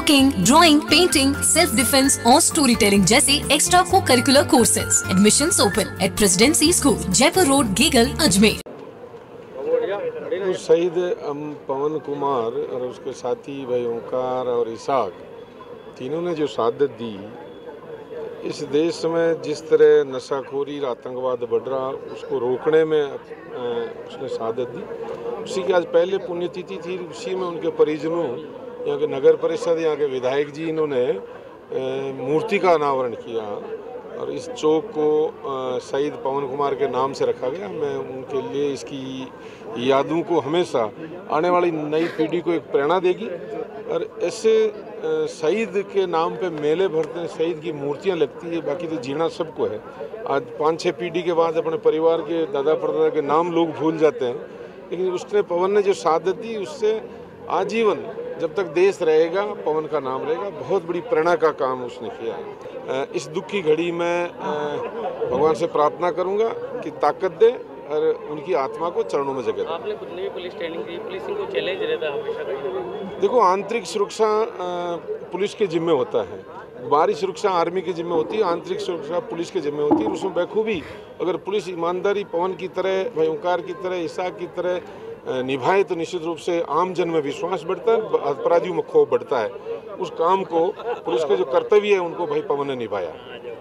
Cooking, drawing, painting, self defence और story telling जैसे extra co curricular courses. Admissions open at Presidency School, Jaipur road, Gegal, Ajmer. शहीद पवन कुमार और उसके साथी भाई ओंकार और इसाक तीनों ने जो शहादत दी, इस देश में जिस तरह नशाखोरी और आतंकवाद बढ़ रहा, उसको रोकने में उसने शहादत दी। उसी की आज पहले पुण्यतिथि थी। उसी में उनके परिजनों, यहाँ के नगर परिषद, यहाँ के विधायक जी, इन्होंने मूर्ति का अनावरण किया और इस चौक को शहीद पवन कुमार के नाम से रखा गया। मैं उनके लिए इसकी यादों को हमेशा आने वाली नई पीढ़ी को एक प्रेरणा देगी। और ऐसे शहीद के नाम पे मेले भरते हैं, शहीद की मूर्तियां लगती है, बाकी तो जीना सबको है। आज 5-6 पीढ़ी के बाद अपने परिवार के दादा परदादा के नाम लोग भूल जाते हैं, लेकिन उसने, पवन ने जो शहादत दी, उससे आजीवन जब तक देश रहेगा पवन का नाम रहेगा। बहुत बड़ी प्रेरणा का काम उसने किया है। इस दुख की घड़ी में भगवान से प्रार्थना करूंगा कि ताकत दे और उनकी आत्मा को चरणों में जगह दे। आपने खुद ने पुलिस ट्रेनिंग दी, पुलिसिंग को चैलेंज रहता है हमेशा। देखो, आंतरिक सुरक्षा पुलिस के जिम्मे होता है, बाहरी सुरक्षा आर्मी के जिम्मे होती है, आंतरिक सुरक्षा पुलिस के जिम्मे होती है। उसमें बखूबी अगर पुलिस ईमानदारी पवन की तरह, भाई ओंकार की तरह, इसाक की तरह निभाए तो निश्चित रूप से आम जन में विश्वास बढ़ता है, अपराधियों में खौफ बढ़ता है। उस काम को, पुलिस के जो कर्तव्य है, उनको भाई पवन ने निभाया।